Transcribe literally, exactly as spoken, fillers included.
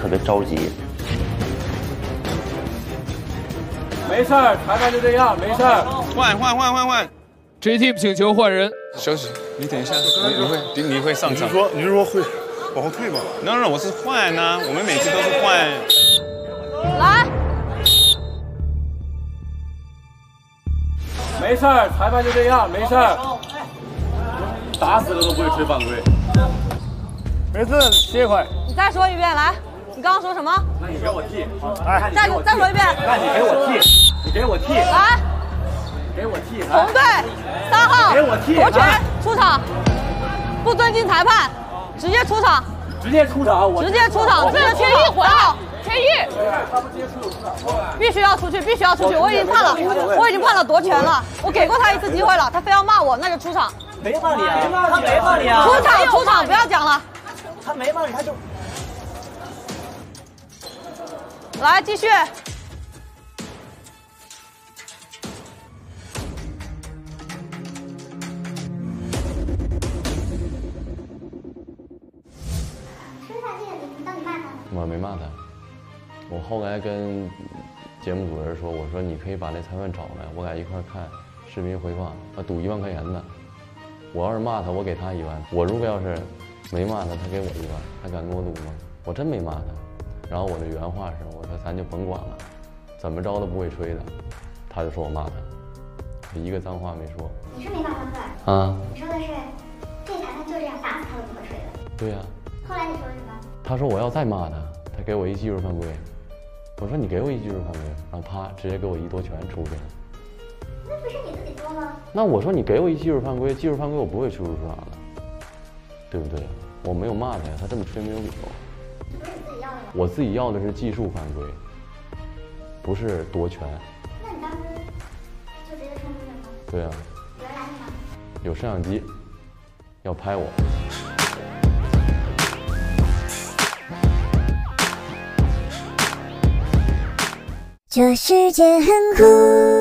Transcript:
别着急。 没事儿，裁判就这样，没事儿。 换换换换换 ，J Team 请求换人。 休息，你等一下，你你会你你会上场。 你是说你是说会往后退吗 ？No No， 我是换啊，我们每次都是换。 来。 没事儿，裁判就这样，没事儿。打死了都不会吹犯规。没事，歇一会儿。 你再说一遍，来，你刚刚说什么？ 那你给我替。 哎，再再说一遍。 那你给我替，你给我替。 来， 给我替。 红队三号， 给我替。 夺权出场，不尊敬裁判，直接出场。 直接出场，我直接出场，这是天意回号，天意。必须要出去，必须要出去！我已经判了，我已经判了夺权了，我给过他一次机会了，他非要骂我，那就出场。 没骂你啊，他没骂你啊！ 出场，出场，不要讲了。 他没骂你，他就来继续。 我没骂他，我后来跟节目组人说，我说你可以把那裁判找来，我俩一块看视频回放，他赌一万块钱的。我要是骂他，我给他一万；我如果要是没骂他，他给我一万，他敢跟我赌吗？我真没骂他。然后我的原话是，我说咱就甭管了，怎么着都不会吹的。他就说我骂他，我一个脏话没说。 你是没骂他啊？ 你说的是这裁判就这样打死他都不会吹的。 对呀、啊。 后来你说什么？ 他说我要再骂他，他给我一技术犯规。我说你给我一技术犯规，然后啪直接给我一夺拳出去了。 那不是你自己说吗？ 那我说你给我一技术犯规，技术犯规我不会出出场的，对不对？我没有骂他呀，他这么吹没有理由。 这不是你自己要的吗？ 我自己要的是技术犯规，不是夺权。 那你当时就直接冲出去了吗？ 对啊。 有人拦你吗？ 有摄像机，要拍我。 这世界很酷。